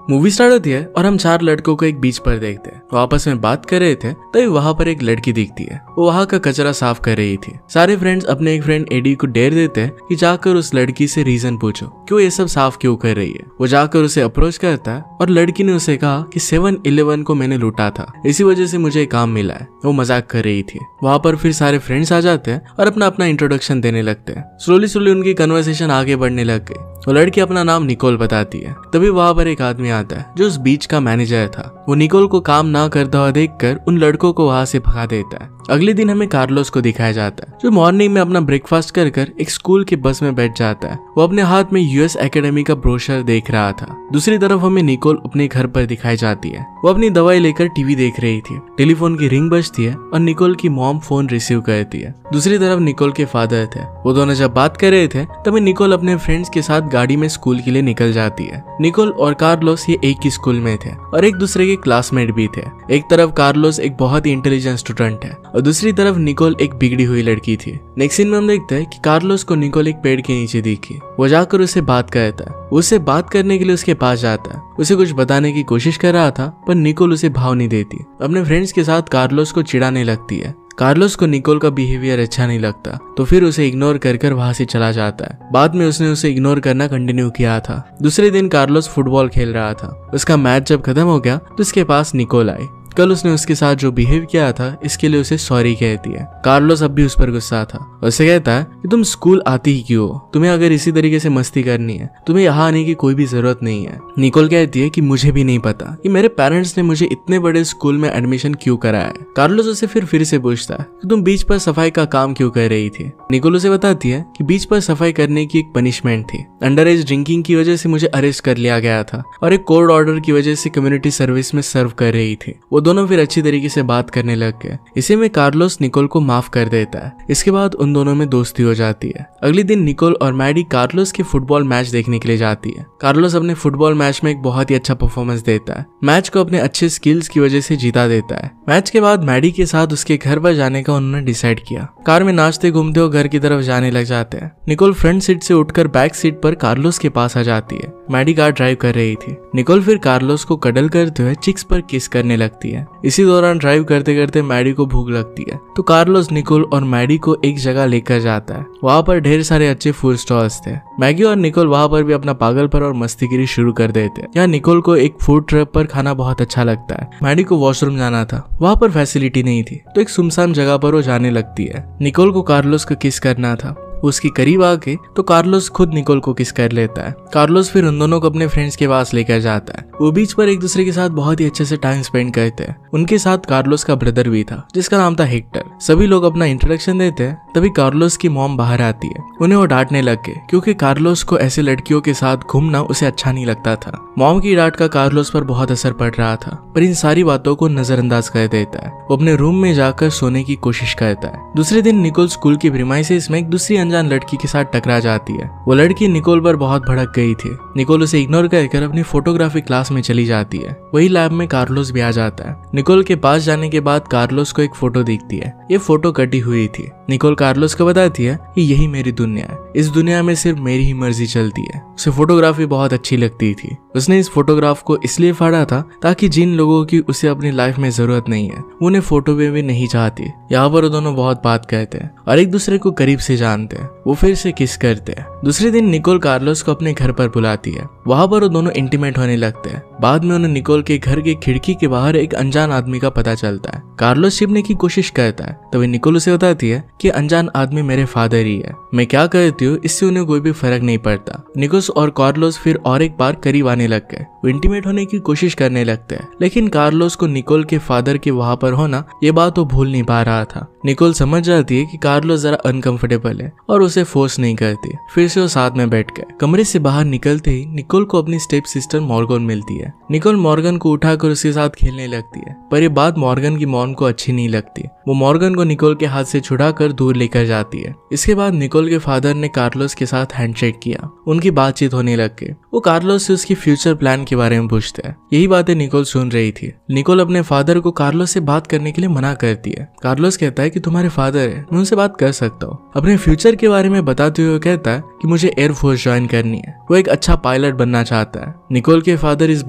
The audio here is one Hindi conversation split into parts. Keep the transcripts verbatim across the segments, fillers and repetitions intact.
मूवी स्टार्ट होती है और हम चार लड़कों को एक बीच पर देखते हैं। वो आपस में बात कर रहे थे तभी वहाँ पर एक लड़की दिखती है। वो वहाँ का कचरा साफ कर रही थी। सारे फ्रेंड्स अपने एक फ्रेंड एडी को डेयर देते हैं कि जाकर उस लड़की से रीजन पूछो कि वो ये सब साफ क्यों कर रही है। वो जाकर उसे अप्रोच करता है और लड़की ने उसे कहा कि सेवन इलेवन को मैंने लूटा था, इसी वजह से मुझे काम मिला है। वो मजाक कर रही थी। वहाँ पर फिर सारे फ्रेंड्स आ जाते हैं और अपना अपना इंट्रोडक्शन देने लगते हैं। स्लोली स्लोली उनकी कन्वर्सेशन आगे बढ़ने लग गई। वो लड़की अपना नाम निकोल बताती है। तभी वहाँ पर एक आदमी आता है जो उस बीच का मैनेजर था। वो निकोल को काम ना करता हुआ देखकर उन लड़कों को वहाँ से भगा देता है। अगले दिन हमें कार्लोस को दिखाया जाता है जो मॉर्निंग में अपना ब्रेकफास्ट कर कर एक स्कूल की बस में बैठ जाता है। वो अपने हाथ में यूएस एकेडमी का ब्रोशर देख रहा था। दूसरी तरफ हमें निकोल अपने घर पर दिखाई जाती है। वो अपनी दवाई लेकर टीवी देख रही थी। टेलीफोन की रिंग बजती है और निकोल की मॉम फोन रिसीव करती है। दूसरी तरफ निकोल के फादर थे। वो दोनों जब बात कर रहे थे तभी निकोल अपने फ्रेंड्स के साथ गाड़ी में स्कूल के लिए निकल जाती है। निकोल और कार्लोस ये एक ही स्कूल में थे और एक दूसरे के क्लासमेट भी थे। एक तरफ कार्लोस एक बहुत ही इंटेलिजेंट स्टूडेंट है और दूसरी तरफ निकोल एक बिगड़ी हुई लड़की थी। नेक्स्ट सीन में हम देखते हैं कि कार्लोस को निकोल एक पेड़ के नीचे दिखी। वो जाकर उसे बात करता है। उससे बात करने के लिए उसके पास जाता है। उसे कुछ बताने की कोशिश कर रहा था पर निकोल उसे भाव नहीं देती। अपने फ्रेंड्स के साथ कार्लोस को चिढ़ाने लगती है। कार्लोस को निकोल का बिहेवियर अच्छा नहीं लगता तो फिर उसे इग्नोर कर कर वहां से चला जाता है। बाद में उसने उसे इग्नोर करना कंटिन्यू किया था। दूसरे दिन कार्लोस फुटबॉल खेल रहा था। उसका मैच जब खत्म हो गया तो उसके पास निकोल आई। कल उसने उसके साथ जो बिहेव किया था इसके लिए उसे सॉरी कहती है। कार्लोस अब भी उस पर गुस्सा था। उसे कहता है कि तुम स्कूल आती ही क्यों हो? तुम्हें अगर इसी तरीके से मस्ती करनी है तुम्हें यहाँ आने की कोई भी जरूरत नहीं है। निकोल कहती है कि मुझे भी नहीं पता कि मेरे पेरेंट्स ने मुझे इतने बड़े स्कूल में एडमिशन क्यों कराया है। कार्लोस उसे फिर फिर से पूछता है कि तुम बीच पर सफाई का काम क्यों कर रही थी। निकोल उसे बताती है कि बीच पर सफाई करने की एक पनिशमेंट थी। अंडर एज ड्रिंकिंग की वजह से मुझे अरेस्ट कर लिया गया था और एक कोर्ट ऑर्डर की वजह से कम्युनिटी सर्विस में सर्व कर रही थी। वो दोनों फिर अच्छी तरीके से बात करने लग गए। इसी में कार्लोस निकोल को माफ कर देता है। इसके बाद उन दोनों में दोस्ती हो जाती है। अगले दिन निकोल और मैडी कार्लोस के फुटबॉल मैच देखने के लिए जाती है। कार्लोस अपने फुटबॉल मैच में एक बहुत ही अच्छा परफॉर्मेंस देता है। मैच को अपने अच्छे स्किल्स की वजह से जीता देता है। मैच के बाद मैडी के साथ उसके घर पर जाने का उन्होंने डिसाइड किया। कार में नाचते घूमते वो घर की तरफ जाने लग जाते हैं। निकोल फ्रंट सीट से उठकर बैक सीट पर कार्लोस के पास आ जाती है। मैडी कार ड्राइव कर रही थी। निकोल फिर कार्लोस को कडल करते हुए चिक्स पर किस करने लगती है। इसी दौरान ड्राइव करते करते मैडी को भूख लगती है तो कार्लोस निकोल और मैडी को एक जगह लेकर जाता है। वहाँ पर ढेर सारे अच्छे फूड स्टॉल्स थे। मैगी और निकोल वहाँ पर भी अपना पागलपन और मस्तीगिरी शुरू कर देते हैं। यहाँ निकोल को एक फूड ट्रक पर खाना बहुत अच्छा लगता है। मैडी को वॉशरूम जाना था, वहाँ पर फैसिलिटी नहीं थी तो एक सुनसान जगह पर वो जाने लगती है। निकोल को कार्लोस को किस करना था। उसके करीब आके तो कार्लोस खुद निकोल को किस कर लेता है। कार्लोस फिर उन दोनों को अपने फ्रेंड्स के पास लेकर जाता है। वो बीच पर एक दूसरे के साथ बहुत ही अच्छे से टाइम स्पेंड करते हैं। उनके साथ कार्लोस का ब्रदर भी था जिसका नाम था हेक्टर। सभी लोग अपना इंट्रोडक्शन देते हैं। तभी कार्लोस की मॉम बाहर आती है। उन्हें वो डांटने लग गए क्योंकि कार्लोस को ऐसे लड़कियों के साथ घूमना उसे अच्छा नहीं लगता था। मॉम की डांट का कार्लोस पर बहुत असर पड़ रहा था पर इन सारी बातों को नजरअंदाज कर देता है। वो अपने रूम में जाकर सोने की कोशिश करता है। दूसरे दिन निकोल स्कूल की प्रीमाइसेस में एक दूसरी अनजान लड़की के साथ टकरा जाती है। वो लड़की निकोल पर बहुत भड़क गई थी। निकोल उसे इग्नोर कर अपनी फोटोग्राफी क्लास में चली जाती है। वही लैब में कार्लोस भी आ जाता है। निकोल के पास जाने के बाद कार्लोस को एक फोटो दिखती है। ये फोटो कटी हुई थी। निकोल कार्लोस को बताती है कि यही मेरी दुनिया है। इस दुनिया में सिर्फ मेरी ही मर्जी चलती है। उसे फोटोग्राफी बहुत अच्छी लगती थी। उसने इस फोटोग्राफ को इसलिए फाड़ा था ताकि जिन लोगों की उसे अपनी लाइफ में जरूरत नहीं है उन्हें फोटो में भी नहीं चाहती। यहाँ पर वो दोनों बहुत बात करते हैं और एक दूसरे को करीब से जानते हैं। वो फिर से किस करते हैं। दूसरे दिन निकोल कार्लोस को अपने घर पर बुलाती है। वहाँ पर वो दोनों इंटीमेट होने लगते हैं। बाद में उन्हें निकोल के घर के खिड़की के बाहर एक अनजान आदमी का पता चलता है। कार्लोस छिपने की कोशिश करता है। तभी निकोल उसे बताती है कि अनजान आदमी मेरे फादर ही है। मैं क्या करती हूँ इससे उन्हें कोई भी फर्क नहीं पड़ता। निकोल और कार्लोस फिर और एक बार करीब आने लग गए। वो इंटीमेट होने की कोशिश करने लगते हैं लेकिन कार्लोस को निकोल के फादर के वहाँ पर होना ये बात वो भूल नहीं पा रहा था। निकोल समझ जाती है कि कार्लोस जरा अनकंफर्टेबल है और उसे फोर्स नहीं करती। फिर से वो साथ में बैठ गए। कमरे से बाहर निकलते ही निकोल को अपनी स्टेप सिस्टर मॉर्गन मिलती है। निकोल मॉर्गन को उठाकर उसके साथ खेलने लगती है पर ये बात मॉर्गन की मॉम को अच्छी नहीं लगती। वो मॉर्गन को निकोल के हाथ से छुड़ाकर दूर लेकर जाती है। इसके बाद निकोल के फादर ने कार्लोस के साथ हैंडशेक किया। उनकी बातचीत होने लग गई। वो कार्लोस से उसकी फ्यूचर प्लान के बारे में पूछते हैं। यही बातें निकोल सुन रही थी। निकोल अपने फादर को कार्लोस से बात करने के लिए मना करती है। कार्लोस कहता है कि तुम्हारे फादर है, मैं उनसे बात कर सकता हूँ। अपने फ्यूचर के बारे में बताते हुए कहता है कि मुझे एयरफोर्स ज्वाइन करनी है। वो एक अच्छा पायलट बनना चाहता है। निकोल के फादर इस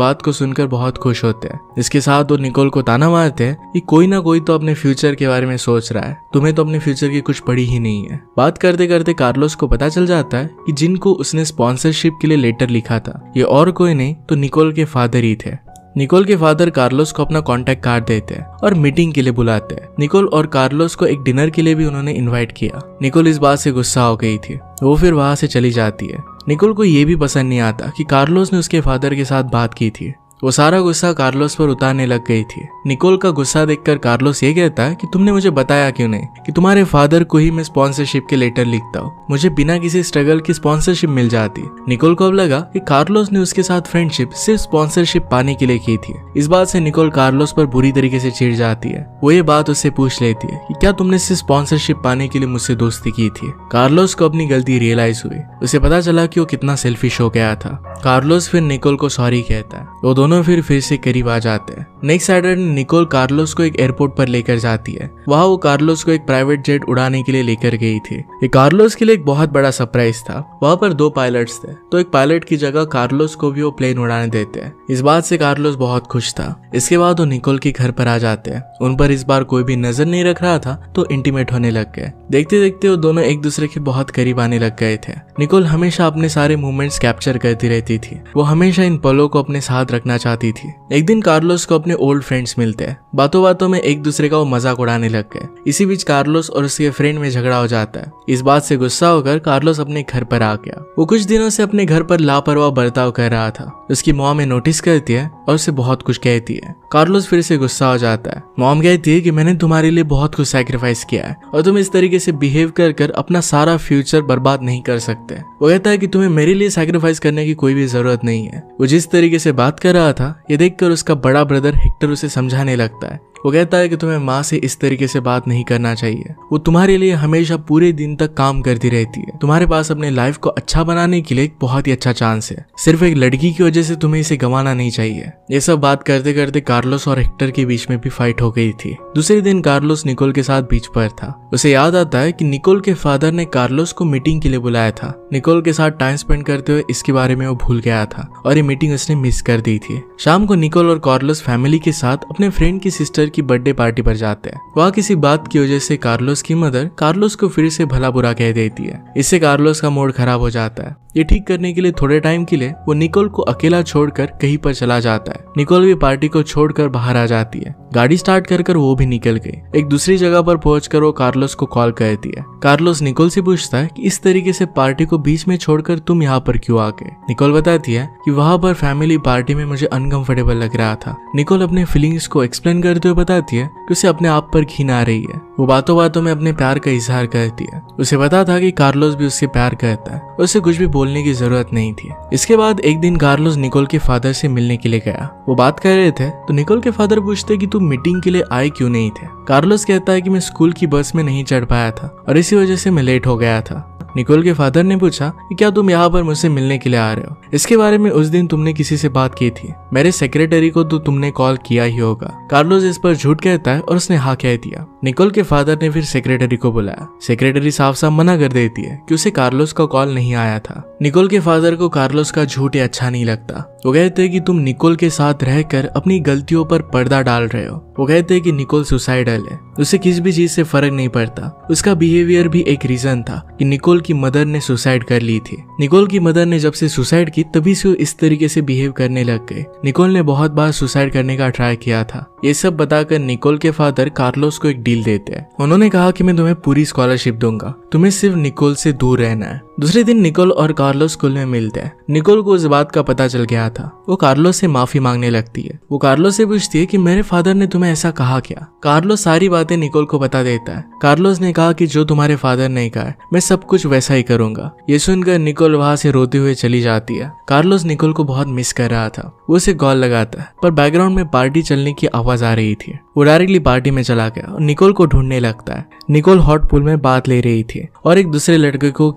बात को सुनकर बहुत खुश होते हैं। इसके साथ वो निकोल को ताना मारते हैं कि कोई ना कोई तो अपने फ्यूचर के बारे में सोच रहा है, तुम्हें तो अपने फ्यूचर की कुछ पड़ी ही नहीं है। बात करते करते कार्लोस को पता चल जाता है कि जिनको उसने स्पॉन्सरशिप के लिए लेटर लिखा था ये और कोई नहीं तो निकोल के फादर ही थे। निकोल के फादर कार्लोस को अपना कॉन्टेक्ट कार्ड देते हैं और मीटिंग के लिए बुलाते हैं। निकोल और कार्लोस को एक डिनर के लिए भी उन्होंने इनवाइट किया। निकोल इस बात से गुस्सा हो गई थी, वो फिर वहां से चली जाती है। निकोल को ये भी पसंद नहीं आता कि कार्लोस ने उसके फादर के साथ बात की थी। वो सारा गुस्सा कार्लोस पर उतारने लग गई थी। निकोल का गुस्सा देखकर कार्लोस ये कहता है कि तुमने मुझे बताया क्यों नहीं कि तुम्हारे फादर को ही मैं स्पॉन्सरशिप के लेटर लिखता हूँ, मुझे बिना किसी स्ट्रगल की स्पॉन्सरशिप मिल जाती। निकोल को अब लगा कि कार्लोस ने उसके साथ फ्रेंडशिप सिर्फ स्पॉन्सरशिप पाने के लिए की थी। इस बात से निकोल कार्लोस पर बुरी तरीके से चिढ़ जाती है। वो ये बात उससे पूछ लेती है कि क्या तुमने सिर्फ स्पॉन्सरशिप पाने के लिए मुझसे दोस्ती की थी। कार्लोस को अपनी गलती रियलाइज हुई। उसे पता चला कि वो कितना सेल्फिश हो गया था। कार्लोस फिर निकोल को सॉरी कहता है। वो दोनों फिर फिर से करीब आ जाते हैं। नेक्स्ट सैटरडे निकोल कार्लोस को एक एयरपोर्ट पर लेकर जाती है। वहाँ वो कार्लोस को एक प्राइवेट जेट उड़ाने के लिए लेकर गई थी। ये कार्लोस के लिए एक बहुत बड़ा सरप्राइज था। वहाँ पर दो पायलट्स थे, तो एक पायलट की जगह कार्लोस को भी वो प्लेन उड़ाने देते हैं। इस बात से कार्लोस बहुत खुश था। इसके बाद वो निकोल के घर पर आ जाते हैं। उन पर इस बार कोई भी नजर नहीं रख रहा था तो इंटीमेट होने लग गए। देखते देखते वो दोनों एक दूसरे के बहुत करीब आने लग गए थे। निकोल हमेशा अपने सारे मूवमेंट्स कैप्चर करती रहती थी। वो हमेशा इन पलों को अपने साथ रखना चाहती थी। एक दिन कार्लोस को अपने ओल्ड फ्रेंड्स मिलते हैं। बातों बातों में एक दूसरे का वो मजाक उड़ाने लग गए। इसी बीच कार्लोस और उसके फ्रेंड में झगड़ा हो जाता है। इस बात से गुस्सा होकर कार्लोस अपने घर पर आ गया। वो कुछ दिनों से अपने घर पर लापरवाह बर्ताव कर रहा था। उसकी मॉम में नोटिस करती है और उसे बहुत कुछ कहती है। कार्लोस फिर से गुस्सा हो जाता है। मॉम कहती है कि मैंने तुम्हारे लिए बहुत कुछ सैक्रिफाइस किया है और तुम इस तरीके से बिहेव कर कर अपना सारा फ्यूचर बर्बाद नहीं कर सकते। वो कहता है कि तुम्हें मेरे लिए सैक्रिफाइस करने की कोई भी जरूरत नहीं है। वो जिस तरीके से बात कर रहा था ये देखकर उसका बड़ा ब्रदर हेक्टर उसे समझाने लगता है। वो कहता है कि तुम्हें माँ से इस तरीके से बात नहीं करना चाहिए। वो तुम्हारे लिए हमेशा पूरे दिन तक काम करती रहती है। तुम्हारे पास अपने लाइफ को अच्छा बनाने के लिए एक बहुत ही अच्छा चांस है। सिर्फ एक लड़की की वजह से तुम्हें इसे गंवाना नहीं चाहिए। ये सब बात करते करते कार्लोस और हेक्टर के बीच में भी फाइट हो गई थी। दूसरे दिन कार्लोस निकोल के साथ बीच पर था। उसे याद आता है कि निकोल के फादर ने कार्लोस को मीटिंग के लिए बुलाया था। निकोल के साथ टाइम स्पेंड करते हुए इसके बारे में वो भूल गया था और ये मीटिंग उसने मिस कर दी थी। शाम को निकोल और कार्लोस फैमिली के साथ अपने फ्रेंड की सिस्टर की बर्थडे पार्टी पर जाते हैं। वहाँ किसी बात की वजह से कार्लोस की मदर कार्लोस को फिर से भला बुरा कह देती है। इससे कार्लोस का मूड खराब हो जाता है। ये ठीक करने के लिए थोड़े टाइम के लिए वो निकोल को अकेला छोड़कर कहीं पर चला जाता है। निकोल भी पार्टी को छोड़कर बाहर आ जाती है। गाड़ी स्टार्ट कर कर वो भी निकल गई। एक दूसरी जगह पर पहुंचकर वो कार्लोस को कॉल करती है। कार्लोस निकोल से पूछता है कि इस तरीके से पार्टी को बीच में छोड़कर तुम यहाँ पर क्यों आ गए। निकोल बताती है कि वहाँ पर फैमिली पार्टी में मुझे अनकंफर्टेबल लग रहा था। निकोल अपने फीलिंग्स को एक्सप्लेन करते हुए बताती है कि उसे अपने आप पर घिन आ रही है। वो बातों बातों में अपने प्यार का इजहार करती है। उसे पता था कि कार्लोस भी उससे प्यार करता है। उसे कुछ भी बोलने की जरूरत नहीं थी। इसके बाद एक दिन कार्लोस निकोल के फादर से मिलने के लिए गया। वो बात कर रहे थे तो निकोल के फादर पूछते कि तुम मीटिंग के लिए आए क्यों नहीं थे। कार्लोस कहता है कि मैं स्कूल की बस में नहीं चढ़ पाया था और इसी वजह से मैं लेट हो गया था। निकोल के फादर ने पूछा कि क्या तुम यहाँ पर मुझसे मिलने के लिए आ रहे हो। इसके बारे में उस दिन तुमने किसी से बात की थी। मेरे सेक्रेटरी को तो तुमने कॉल किया ही होगा। कार्लोस इस पर झूठ कहता है और उसने हाँ कह दिया। निकोल के फादर ने फिर सेक्रेटरी को बुलाया। सेक्रेटरी साफ साफ मना कर देती है कि उसे कार्लोस का कॉल नहीं आया था। निकोल के फादर को कार्लोस का झूठ अच्छा नहीं लगता। वो कहते हैं कि तुम निकोल के साथ रहकर अपनी गलतियों पर पर्दा डाल रहे हो। वो कहते हैं कि निकोल सुसाइडल है, उसे किसी भी चीज से फर्क नहीं पड़ता। उसका बिहेवियर भी एक रीजन था कि निकोल की मदर ने सुसाइड कर ली थी। निकोल की मदर ने जब से सुसाइड की तभी से वो इस तरीके से बिहेव करने लग गए। निकोल ने बहुत बार सुसाइड करने का ट्राई किया था। ये सब बताकर निकोल के फादर कार्लोस को एक डील देते हैं। उन्होंने कहा कि मैं तुम्हें पूरी स्कॉलरशिप दूंगा, तुम्हें सिर्फ निकोल से दूर रहना है। दूसरे दिन निकोल और कार्लोस स्कूल में मिलते हैं। निकोल को इस बात का पता चल गया था। वो कार्लोस से माफी मांगने लगती है। वो कार्लोस से पूछती है कि मेरे फादर ने तुम्हें ऐसा कहा क्या। कार्लोस सारी बातें निकोल को बता देता है। कार्लोस ने कहा कि जो तुम्हारे फादर ने कहा है मैं सब कुछ वैसा ही करूंगा। ये सुनकर निकोल वहां से रोते हुए चली जाती है। कार्लोस निकोल को बहुत मिस कर रहा था। वो उसे कॉल लगाता है पर बैकग्राउंड में पार्टी चलने की आवाज आ रही थी। वो डायरेक्टली पार्टी में चला गया और निकोल को ढूंढने लगता है। निकोल हॉट पूल में बात ले रही थी और एक दूसरे लड़के को किस कर रही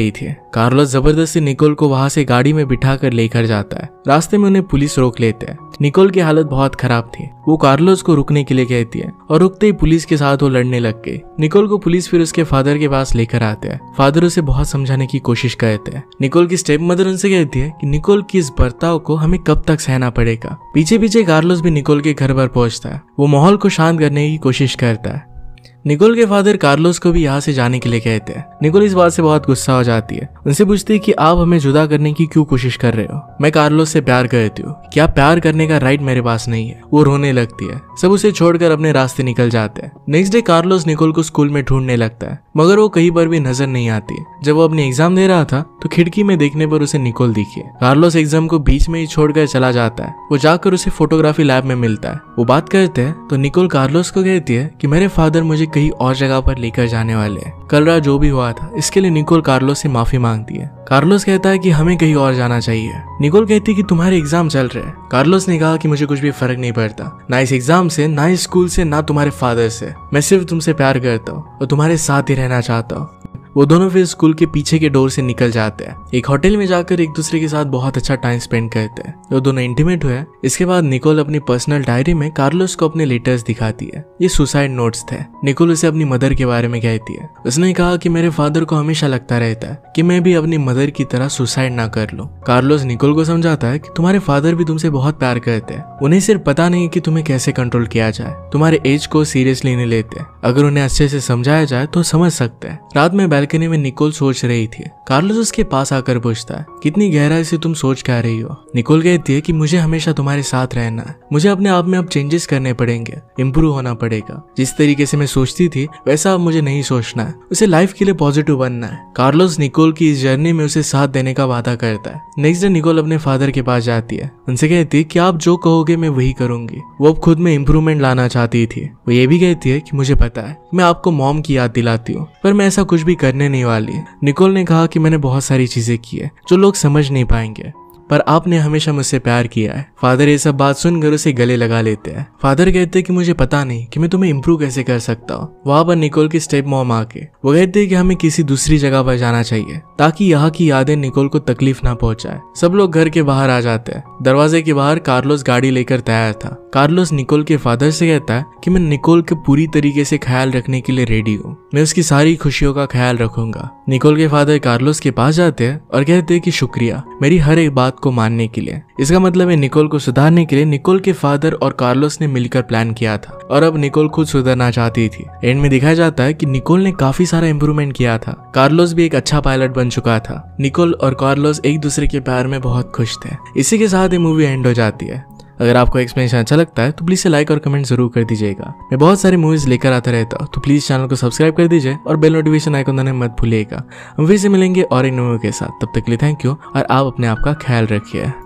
रही थी। कार्लोस जबरदस्ती निकोल को वहां से गाड़ी में बिठा कर लेकर जाता है। रास्ते में उन्हें पुलिस रोक लेते हैं। निकोल की हालत बहुत खराब थी। वो कार्लोस को रुकने के लिए कहती है और रुकते ही पुलिस के साथ वो लड़ने लग गई। निकोल को पुलिस फिर उसके फादर के पास लेकर आते हैं। फादर उसे बहुत समझाने की कोशिश करते हैं। निकोल की स्टेप मदर उनसे कहती है कि निकोल की इस बर्ताव को हमें कब तक सहना पड़ेगा। पीछे पीछे कार्लोस भी निकोल के घर पर पहुंचता है। वो माहौल को शांत करने की कोशिश करता है। निकोल के फादर कार्लोस को भी यहाँ से जाने के लिए कहते हैं। निकोल इस बात से बहुत गुस्सा हो जाती है। उनसे पूछती है कि आप हमें जुदा करने की क्यों कोशिश कर रहे हो। मैं कार्लोस से प्यार करती हूँ। क्या प्यार करने का राइट मेरे पास नहीं है। वो रोने लगती है। सब उसे छोड़कर अपने रास्ते निकल जाते हैं। नेक्स्ट डे कार्लोस निकोल को स्कूल में ढूंढने लगता है, मगर वो कहीं पर भी नजर नहीं आती। जब वो अपनी एग्जाम दे रहा था तो खिड़की में देखने पर उसे निकोल दिखी। कार्लोस एग्जाम को बीच में ही छोड़कर चला जाता है। वो जाकर उसे फोटोग्राफी लैब में मिलता है। वो बात करते हैं तो निकोल कार्लोस को कहती है कि मेरे फादर मुझे कहीं और जगह पर लेकर जाने वाले हैं। कल रात जो भी हुआ था इसके लिए निकोल कार्लोस से माफी मांगती है। कार्लोस कहता है कि हमें कहीं और जाना चाहिए। निकोल कहती है कि तुम्हारे एग्जाम चल रहे हैं। कार्लोस ने कहा कि मुझे कुछ भी फर्क नहीं पड़ता, ना इस एग्जाम से, ना इस स्कूल से, ना तुम्हारे फादर से। मैं सिर्फ तुमसे प्यार करता हूँ और तुम्हारे साथ ही रहना चाहता हूँ। वो दोनों फिर स्कूल के पीछे के डोर से निकल जाते हैं। एक होटल में जाकर एक दूसरे के साथ बहुत अच्छा टाइम स्पेंड करते हैं। वो दोनों इंटीमेट हुए। इसके बाद निकोल अपनी पर्सनल डायरी में कार्लोस को अपने लेटर्स दिखाती है। ये सुसाइड नोट्स थे। निकोल उसे अपनी मदर के बारे में कहती है। उसने कहा कि मेरे फादर को हमेशा लगता रहता है कि मैं भी अपनी मदर की तरह सुसाइड ना कर लूं। कार्लोस निकोल को समझाता है कि तुम्हारे फादर भी तुमसे बहुत प्यार करते हैं। उन्हें सिर्फ पता नहीं कि तुम्हें कैसे कंट्रोल किया जाए। तुम्हारे एज को सीरियसली नहीं लेते। अगर उन्हें अच्छे से समझाया जाए तो समझ सकते हैं। रात में बैल्कनी में निकोल सोच रही थी। कार्लोस उसके पास आकर पूछता है, कितनी गहराई से तुम सोच क्या रही हो। निकोल कहती है कि मुझे हमेशा तुम्हारे साथ रहना है। मुझे अपने आप में अब चेंजेस करने पड़ेंगे, इम्प्रूव होना पड़ेगा। जिस तरीके से मैं सोचती थी वैसा अब मुझे नहीं सोचना है। उसे लाइफ के लिए पॉजिटिव बनना है। कार्लोस निकोल की इस जर्नी में उसे साथ देने का वादा करता है। नेक्स्ट डे निकोल अपने फादर के पास जाती है। उनसे कहती है कि आप जो कहोगे मैं वही करूंगी। वो अब खुद में इम्प्रूवमेंट लाना चाहती थी। वो ये भी कहती है कि मुझे पता है मैं आपको मॉम की याद दिलाती हूँ, पर मैं ऐसा कुछ भी करने नहीं वाली। निकोल ने कहा कि मैंने बहुत सारी चीजें की है जो लोग समझ नहीं पाएंगे, पर आपने हमेशा मुझसे प्यार किया है। फादर ये सब बात सुनकर उसे गले लगा लेते हैं। फादर कहते हैं कि मुझे पता नहीं कि मैं तुम्हें इम्प्रूव कैसे कर सकता हूँ। वहां पर निकोल की स्टेप मॉम आके वो कहते हैं कि हमें किसी दूसरी जगह पर जाना चाहिए ताकि यहाँ की यादें निकोल को तकलीफ ना पहुंचाए। सब लोग घर के बाहर आ जाते हैं। दरवाजे के बाहर कार्लोस गाड़ी लेकर तैयार था। कार्लोस निकोल के फादर से कहता है कि मैं निकोल के पूरी तरीके से ख्याल रखने के लिए रेडी हूँ। मैं उसकी सारी खुशियों का ख्याल रखूंगा। निकोल के फादर कार्लोस के पास जाते हैं और कहते हैं कि शुक्रिया मेरी हर एक बात को मानने के लिए। इसका मतलब है निकोल को सुधारने के लिए निकोल के फादर और कार्लोस ने मिलकर प्लान किया था और अब निकोल खुद सुधरना चाहती थी। एंड में दिखाया जाता है कि निकोल ने काफी सारा इंप्रूवमेंट किया था। कार्लोस भी एक अच्छा पायलट बन चुका था। निकोल और कार्लोस एक दूसरे के प्यार में बहुत खुश थे। इसी के साथ ये मूवी एंड हो जाती है। अगर आपको एक्सप्लेनेशन अच्छा लगता है तो प्लीज से लाइक और कमेंट जरूर कर दीजिएगा। मैं बहुत सारी मूवीज लेकर आता रहता हूँ, तो प्लीज चैनल को सब्सक्राइब कर दीजिए और बेल नोटिफिकेशन आइकन दबाना मत भूलिएगा। हम फिर से मिलेंगे और एक मूवी के साथ। तब तक के लिए थैंक यू और आप अपने आप का ख्याल रखिए।